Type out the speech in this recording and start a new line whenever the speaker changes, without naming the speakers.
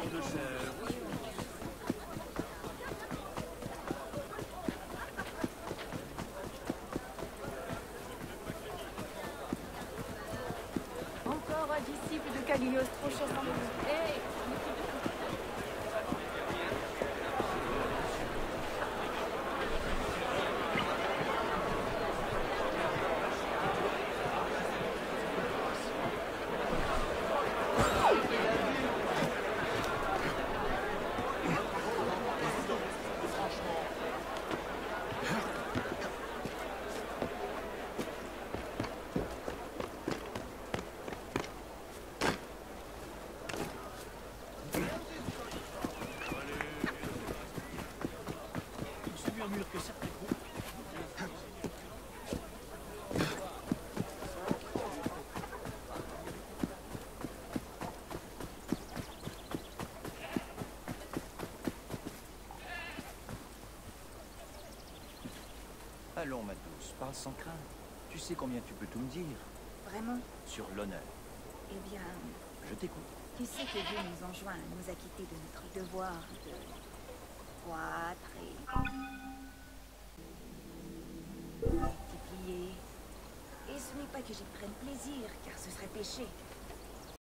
Encore un disciple de Cagliostro chassant les loups. Hey!
Allons, ma douce, parle sans crainte. Tu sais combien tu peux tout me dire.
Vraiment?
Sur l'honneur.
Eh bien,
Je t'écoute.
tu sais que Dieu nous enjoint à nous acquitter de notre devoir de croître et multiplier. Et ce n'est pas que j'y prenne plaisir, car ce serait péché.